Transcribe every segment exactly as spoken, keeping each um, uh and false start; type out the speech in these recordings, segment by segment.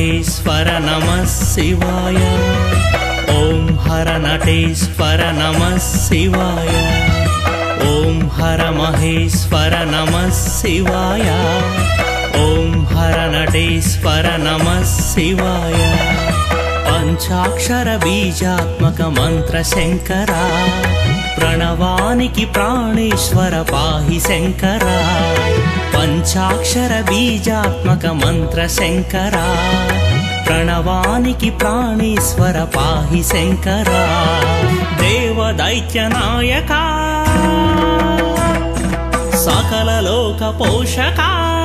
महेश्वर नमः शिवाय। ओम हर नटेश्वर नमः शिवाय। ओम हर महेश्वर नमः शिवाय। ओम हर नटेश्वर नमः शिवाय। पंचाक्षर बीजात्मक मंत्र शंकरा, प्रणवानिकी प्राणेश्वर पाहि शंकरा। पंचाक्षर बीजात्मक मंत्र शंकरा, प्रणवानिकी प्राणेश्वर पाहि शंकरा। देव दैत्य नायका, सकल लोक पोषका।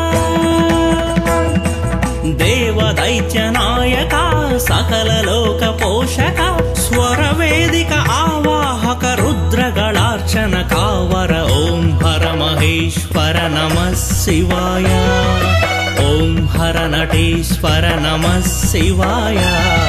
देव दैत्य नायका, सकल लोक पोषका। स्वर वेदिक आवाहक रुद्रगणार्चन कावर। ओम हर महेश्वर नमः शिवाय। ओम हर नटेश्वर नमः शिवाय।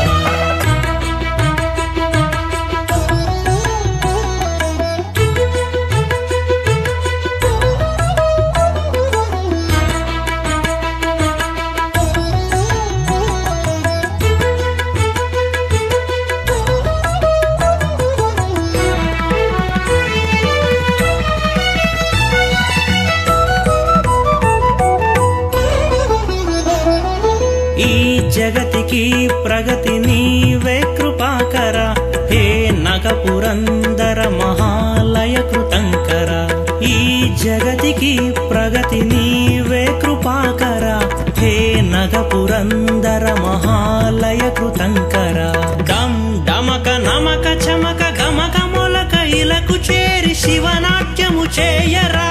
जगतिकी प्रगति नीवे कृपाकर। हे नग पुरंदर महालय कृतंकर। ई जगतिकी प्रगति नीवे कृपाकर। हे नग पुरंदर महालय कृतंकर। डम डमक नमक चमक गमक मोलक इలకు చేరి శివనాట్యము చేయరా।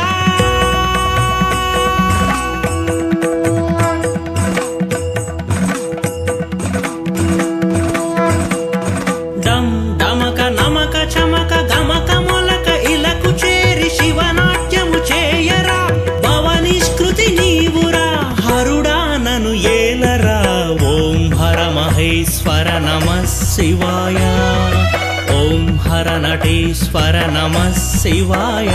महेश्वर नमः शिवाय। ओम हर नटेश्वर नमः शिवाय।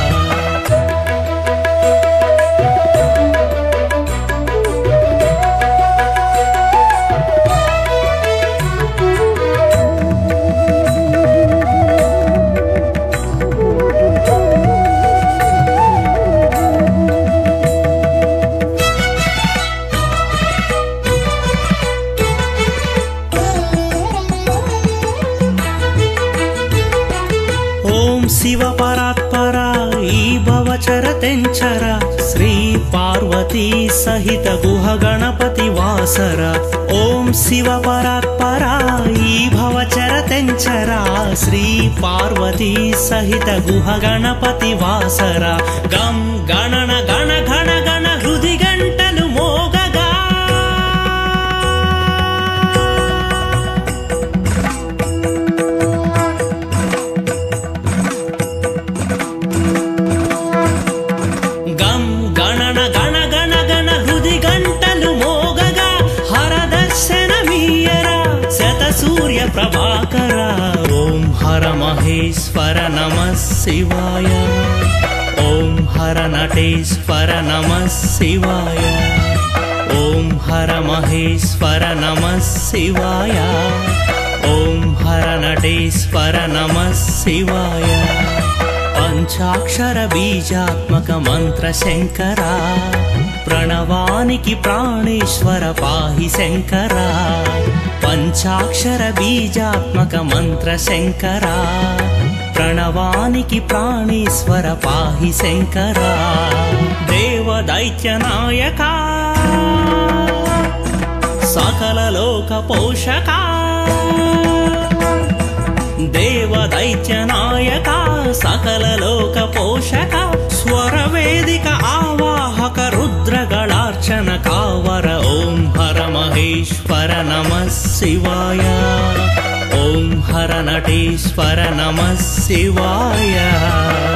शिव परात्परा ई भवचर तेंचर। श्री पार्वती सहित गुह गणपति वासर। ओम शिव परात्परा ई भवचर तेंचर। श्री पार्वती सहित गुह गणपति वासर। गम गणन गण घन गण हृदि गंटलु मोगगा। सूर्य प्रभाकर। ओम हर महेश्वर नमः शिवाय। ओम हर नटेश्वर नमः शिवाय। ओम हर महेश्वर नमः शिवाय। ओम हर नटेश्वर नमः शिवाय। पंचाक्षर बीजात्मक मंत्र शंकरा, प्रणवानिकी प्राणेश्वर पाहि शंकरा। पंचाक्षर बीजात्मक मंत्र शंकरा, प्रणवानिकी प्राणेश्वर पाहि शंकरा। देव दैत्य नायका, सकल लोक पोषका। देव दैत्य नायका, सकल लोक पोषका। स्वर वेदिक आवाहक रुद्रगणार्चन कावर। ओम हर महेश्वर नमः शिवाय। ओम हर नटेश्वर नमः शिवाय।